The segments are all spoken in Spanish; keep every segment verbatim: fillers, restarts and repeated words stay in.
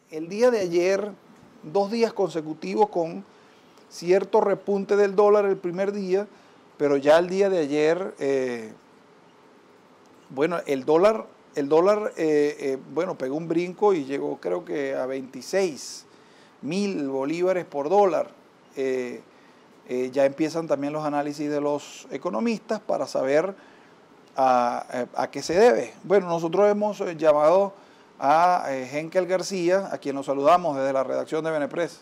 el día de ayer, dos días consecutivos con cierto repunte del dólar el primer día, pero ya el día de ayer, eh, bueno, el dólar, el dólar eh, eh, bueno, pegó un brinco y llegó creo que a veintiséis mil bolívares por dólar. Eh, eh, ya empiezan también los análisis de los economistas para saber a, a, a qué se debe. Bueno, nosotros hemos llamado a eh, Henkel García, a quien nos saludamos desde la redacción de Benepress.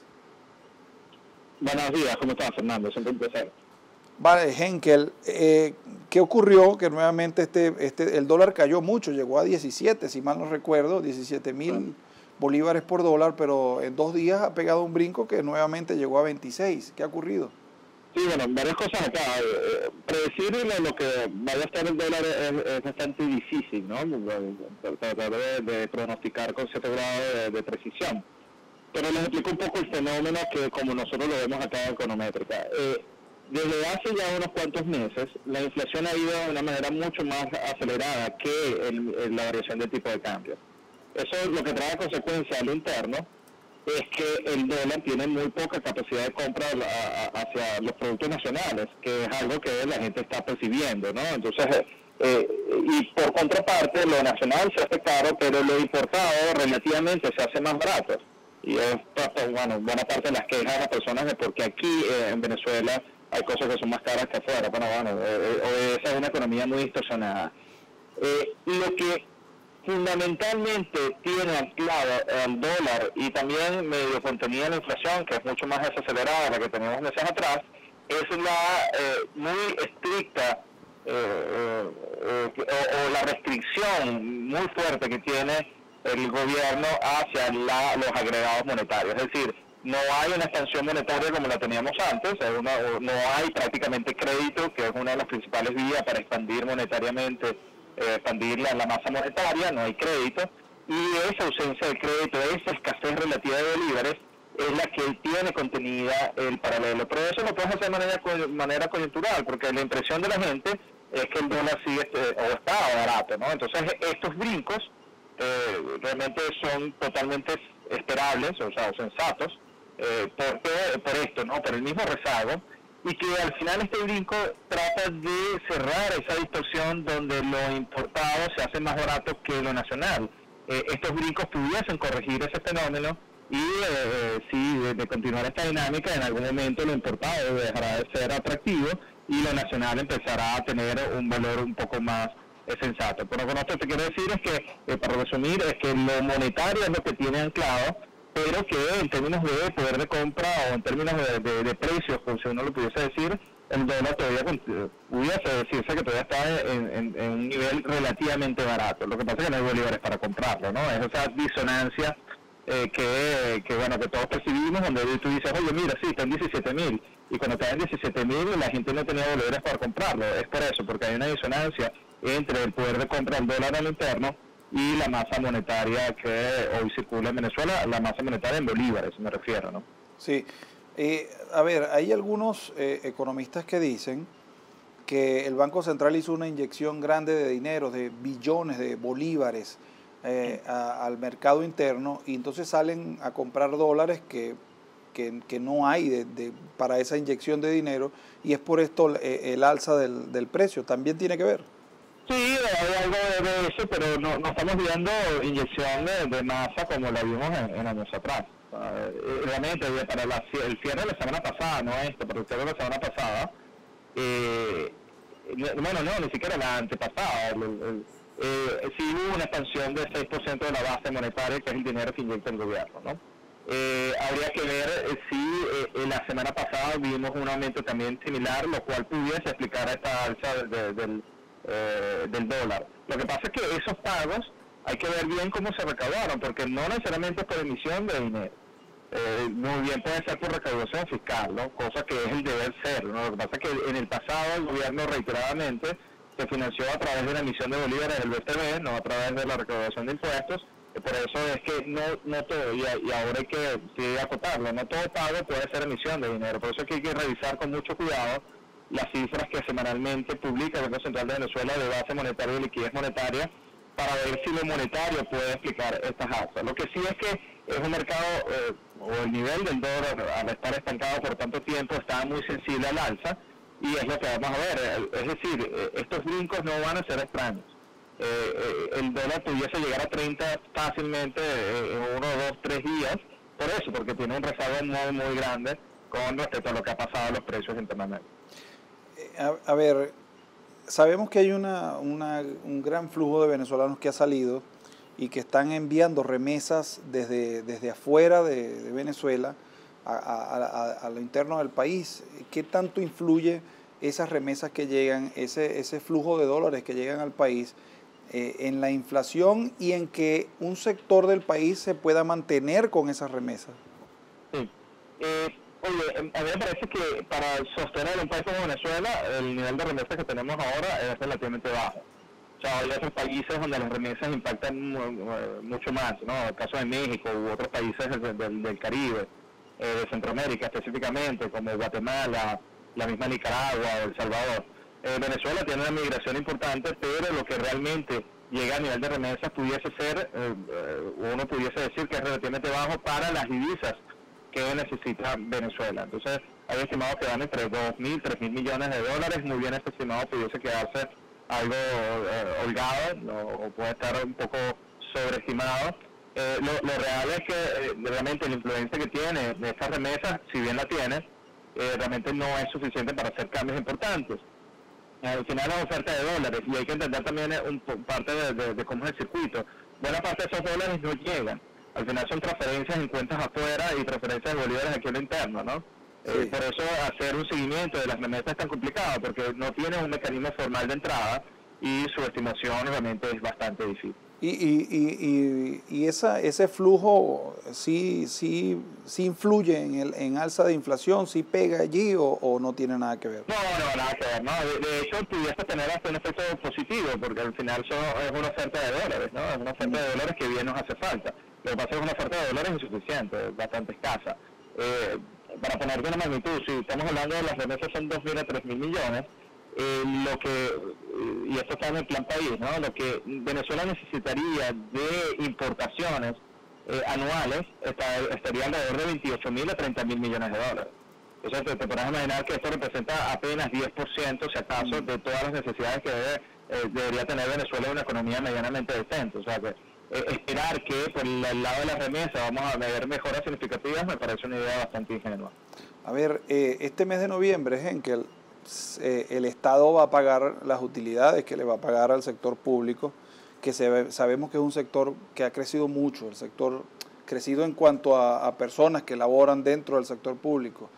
Buenos días, ¿cómo estás, Fernando? Siempre un placer. Vale, Henkel, eh, ¿qué ocurrió? Que nuevamente este, este, el dólar cayó mucho, llegó a diecisiete, si mal no recuerdo, diecisiete mil bolívares por dólar, pero en dos días ha pegado un brinco que nuevamente llegó a veintiséis. ¿Qué ha ocurrido? Sí, bueno, varias cosas acá. Eh, predecir lo, lo que vaya a estar el dólar es, es bastante difícil, ¿no? Tratar de, de pronosticar con cierto grado de, de precisión. Pero les explico un poco el fenómeno que como nosotros lo vemos acá en Econométrica. Eh, desde hace ya unos cuantos meses, la inflación ha ido de una manera mucho más acelerada que el, el, la variación del tipo de cambio. Eso lo que trae a consecuencia a lo interno es que el dólar tiene muy poca capacidad de compra a, a, hacia los productos nacionales, que es algo que la gente está percibiendo, ¿no? Entonces, eh, y por contraparte, lo nacional se hace caro, pero lo importado relativamente se hace más barato. Y es, bueno, buena parte de las quejas de las personas de porque aquí eh, en Venezuela hay cosas que son más caras que afuera. Bueno, bueno, eh, eh, esa es una economía muy distorsionada. Eh, lo que fundamentalmente tiene anclado el dólar y también medio contenida la inflación, que es mucho más desacelerada de la que teníamos meses atrás, es la eh, muy estricta eh, eh, eh, o, o la restricción muy fuerte que tiene el gobierno hacia la, los agregados monetarios. Es decir, no hay una expansión monetaria como la teníamos antes, una, no hay prácticamente crédito, que es una de las principales vías para expandir monetariamente, eh, expandir la, la masa monetaria, no hay crédito, y esa ausencia de crédito, esa escasez relativa de bolívares, es la que tiene contenida el paralelo. Pero eso lo puedes hacer de manera, manera coyuntural, porque la impresión de la gente es que el dólar sigue eh, o está barato, ¿no? Entonces estos brincos eh, realmente son totalmente esperables, o sea, o sensatos, eh, por, por esto, ¿no? Por el mismo rezago, y que al final este brinco trata de cerrar esa distorsión donde lo importado se hace más barato que lo nacional. Eh, estos brincos pudiesen corregir ese fenómeno y eh, sí, de, de continuar esta dinámica, en algún momento lo importado dejará de ser atractivo y lo nacional empezará a tener un valor un poco más eh, sensato. Pero con esto te quiero decir es que, eh, para resumir, es que lo monetario es lo que tiene anclado, pero que en términos de poder de compra o en términos de, de, de precios, como si uno lo pudiese decir, el dólar todavía pudiese decirse que todavía está en, en, en un nivel relativamente barato. Lo que pasa es que no hay bolívares para comprarlo, ¿no? Es esa disonancia eh, que, que, bueno, que todos percibimos, donde tú dices, oye, mira, sí, está en diecisiete mil, y cuando está en diecisiete mil la gente no tenía bolívares para comprarlo. Es por eso, porque hay una disonancia entre el poder de compra del dólar al interno y la masa monetaria que hoy circula en Venezuela, la masa monetaria en bolívares, me refiero, ¿no? Sí. Eh, a ver, hay algunos eh, economistas que dicen que el Banco Central hizo una inyección grande de dinero, de billones de bolívares eh, a, al mercado interno, y entonces salen a comprar dólares que, que, que no hay de, de, para esa inyección de dinero, y es por esto eh, el alza del, del precio. ¿También tiene que ver? Sí, hay algo de eso, pero no, no estamos viendo inyección de, de masa como la vimos en, en años atrás. Uh, realmente, para la, el cierre de la semana pasada, no este, pero el cierre de la semana pasada, eh, bueno, no, ni siquiera la antepasada, el, el, eh, sí hubo una expansión del seis por ciento de la base monetaria, que es el dinero que inyecta el gobierno, ¿no? Eh, habría que ver eh, si eh, en la semana pasada vimos un aumento también similar, lo cual pudiese explicar esta alza de, de, del Eh, del dólar. Lo que pasa es que esos pagos hay que ver bien cómo se recaudaron, porque no necesariamente es por emisión de dinero. Eh, muy bien puede ser por recaudación fiscal, ¿no? Cosa que es el deber ser, ¿no? Lo que pasa es que en el pasado el gobierno reiteradamente se financió a través de la emisión de bolívares del B T V, no a través de la recaudación de impuestos. Por eso es que no, no todo, y, y ahora hay que sí, acotarlo, no todo pago puede ser emisión de dinero. Por eso es que hay que revisar con mucho cuidado las cifras que semanalmente publica el Banco Central de Venezuela de base monetaria y liquidez monetaria, para ver si lo monetario puede explicar estas alzas. Lo que sí es que es un mercado, eh, o el nivel del dólar al estar estancado por tanto tiempo está muy sensible al alza, y es lo que vamos a ver, es decir, estos brincos no van a ser extraños. Eh, eh, el dólar pudiese llegar a treinta fácilmente eh, en uno, dos, tres días, por eso, porque tiene un rezago muy, muy grande con respecto a lo que ha pasado a los precios internamente. A, a ver, sabemos que hay una, una, un gran flujo de venezolanos que ha salido y que están enviando remesas desde, desde afuera de, de Venezuela a, a, a, a lo interno del país. ¿Qué tanto influye esas remesas que llegan, ese, ese flujo de dólares que llegan al país eh, en la inflación y en que un sector del país se pueda mantener con esas remesas? Sí. Eh, oye, a mí me parece que para sostener un país como Venezuela, el nivel de remesas que tenemos ahora es relativamente bajo. O sea, hay otros países donde las remesas impactan mucho más, ¿no? El caso de México u otros países del, del, del Caribe, eh, de Centroamérica específicamente, como Guatemala, la misma Nicaragua o El Salvador. Eh, Venezuela tiene una migración importante, pero lo que realmente llega a nivel de remesas pudiese ser, eh, uno pudiese decir que es relativamente bajo para las divisas que necesita Venezuela. Entonces, hay estimados que van entre dos mil, tres mil millones de dólares. Muy bien, este estimado pudiese quedarse algo eh, holgado, ¿no? O puede estar un poco sobreestimado. Eh, lo, lo real es que eh, realmente la influencia que tiene de estas remesas, si bien la tiene, eh, realmente no es suficiente para hacer cambios importantes. Al final es oferta de dólares, y hay que entender también un, parte de, de, de cómo es el circuito. Buena parte de esos dólares no llegan. Al final son transferencias en cuentas afuera y transferencias de bolívares aquí en lo interno, ¿no? Sí. Eh, por eso hacer un seguimiento de las remesas es tan complicado, porque no tiene un mecanismo formal de entrada y su estimación realmente es bastante difícil. Y, y, y, y esa, ese flujo sí, sí, sí influye en, el, en alza de inflación, sí pega allí o, o no tiene nada que ver. No, no, nada que ver, no. De, de hecho, pudiese tener hasta un efecto positivo, porque al final eso es una oferta de dólares, ¿no? Es una oferta de dólares que bien nos hace falta. Lo que pasa es que una oferta de dólares insuficiente, bastante escasa. Eh, para ponerte una magnitud, si estamos hablando de las remesas son dos mil a tres mil millones, eh, lo que, y esto está en el plan país, ¿no? Lo que Venezuela necesitaría de importaciones eh, anuales está, estaría alrededor de veintiocho mil a treinta mil millones de dólares. Entonces te, te podrás imaginar que esto representa apenas diez por ciento, si acaso, de todas las necesidades que debe, eh, debería tener Venezuela en una economía medianamente decente. O sea que eh, esperar que por el lado de las remesas vamos a ver mejoras significativas me parece una idea bastante ingenua. A ver, eh, este mes de noviembre, Henkel, eh, el Estado va a pagar las utilidades que le va a pagar al sector público, que se ve, sabemos que es un sector que ha crecido mucho, el sector crecido en cuanto a, a personas que laboran dentro del sector público.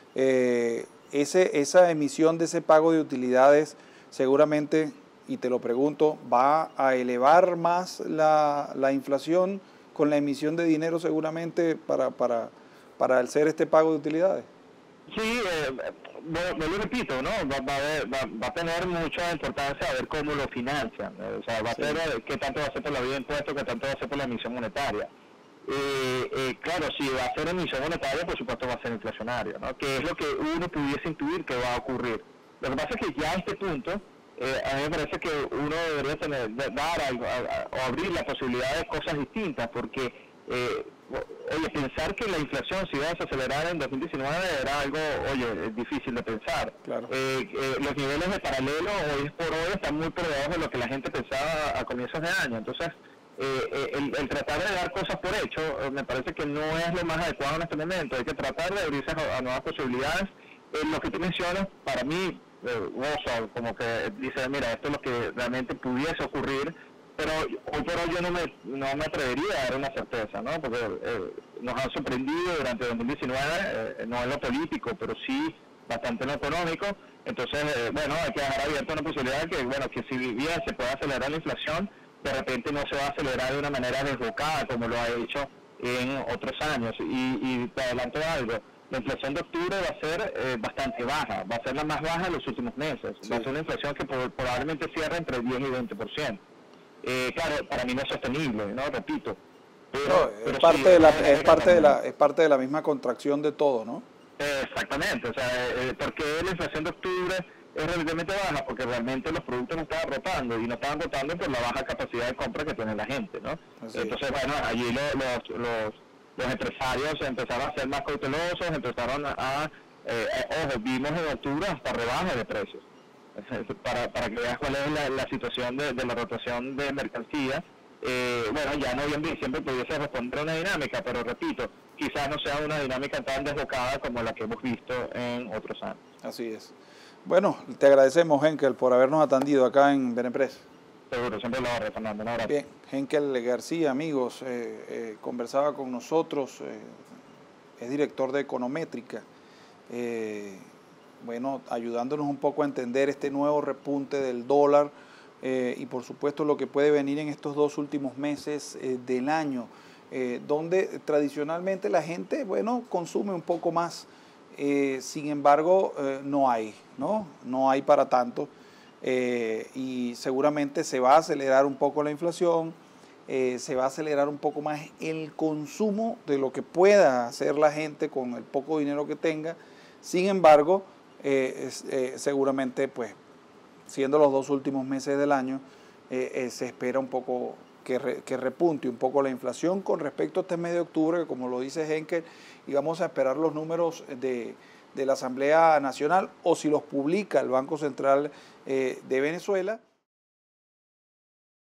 Eh, ese, esa emisión de ese pago de utilidades seguramente, y te lo pregunto, ¿va a elevar más la, la inflación con la emisión de dinero seguramente para, para, para hacer este pago de utilidades? Sí, eh, yo lo repito, ¿no? Va, va, a ver, va, va a tener mucha importancia a ver cómo lo financian. ¿no? O sea, va a ser sí. qué tanto va a ser por la vía de impuestos, qué tanto va a ser por la emisión monetaria. Eh, eh, claro, si va a ser emisión monetaria, por supuesto va a ser inflacionario, ¿no? Que es lo que uno pudiese intuir que va a ocurrir. Lo que pasa es que ya a este punto, eh, a mí me parece que uno debería tener, dar algo, a, a, o abrir la posibilidad de cosas distintas, porque, eh, oye, pensar que la inflación se iba a desacelerar en dos mil diecinueve era algo, oye, es difícil de pensar. Claro. Eh, eh, los niveles de paralelo hoy por hoy están muy por debajo de lo que la gente pensaba a comienzos de año, entonces Eh, el, el tratar de dar cosas por hecho eh, me parece que no es lo más adecuado en este momento. Hay que tratar de abrirse a, a nuevas posibilidades. Eh, lo que tú mencionas, para mí, eh, gozo, como que dice, mira, esto es lo que realmente pudiese ocurrir, pero hoy por hoy yo no me, no me atrevería a dar una certeza, ¿no? Porque eh, nos han sorprendido durante dos mil diecinueve, eh, no en lo político, pero sí bastante en lo económico. Entonces, eh, bueno, hay que dejar abierta una posibilidad de que, bueno, que si bien se puede acelerar la inflación, de repente no se va a acelerar de una manera desbocada como lo ha hecho en otros años. Y, y te adelanto algo, la inflación de octubre va a ser eh, bastante baja, va a ser la más baja de los últimos meses. Sí. Va a ser una inflación que por, probablemente cierre entre diez y veinte por ciento. Eh, claro, para mí no es sostenible, ¿no? Repito. Pero, no, pero es, parte sí, de la, es, parte de la, es parte de la misma contracción de todo, ¿no? Exactamente, o sea, eh, ¿por qué la inflación de octubre es relativamente baja? Porque realmente los productos no estaban rotando, y no estaban rotando por la baja capacidad de compra que tiene la gente, ¿no? Así Entonces, es. bueno, allí lo, los, los, los empresarios empezaron a ser más cautelosos, empezaron a, a eh, ojo, vimos en octubre hasta rebajas de precios, para, para que veas cuál es la, la situación de, de la rotación de mercancías. Eh, bueno, ya noviembre y diciembre pudiese responder a una dinámica, pero repito, quizás no sea una dinámica tan desbocada como la que hemos visto en otros años. Así es. Bueno, te agradecemos, Henkel, por habernos atendido acá en Benepres. Seguro, siempre lo haré, Fernando. Un abrazo. Bien, Henkel García, amigos, eh, eh, conversaba con nosotros, eh, es director de Econométrica, eh, bueno, ayudándonos un poco a entender este nuevo repunte del dólar eh, y por supuesto lo que puede venir en estos dos últimos meses eh, del año, eh, donde tradicionalmente la gente, bueno, consume un poco más, eh, sin embargo, eh, no hay, ¿no? No hay para tanto. Eh, y seguramente se va a acelerar un poco la inflación, eh, se va a acelerar un poco más el consumo de lo que pueda hacer la gente con el poco dinero que tenga. Sin embargo, eh, es, eh, seguramente, pues, siendo los dos últimos meses del año, eh, eh, se espera un poco que, re, que repunte un poco la inflación con respecto a este mes de octubre, que como lo dice Henkel, y vamos a esperar los números de, de la Asamblea Nacional o si los publica el Banco Central eh, de Venezuela.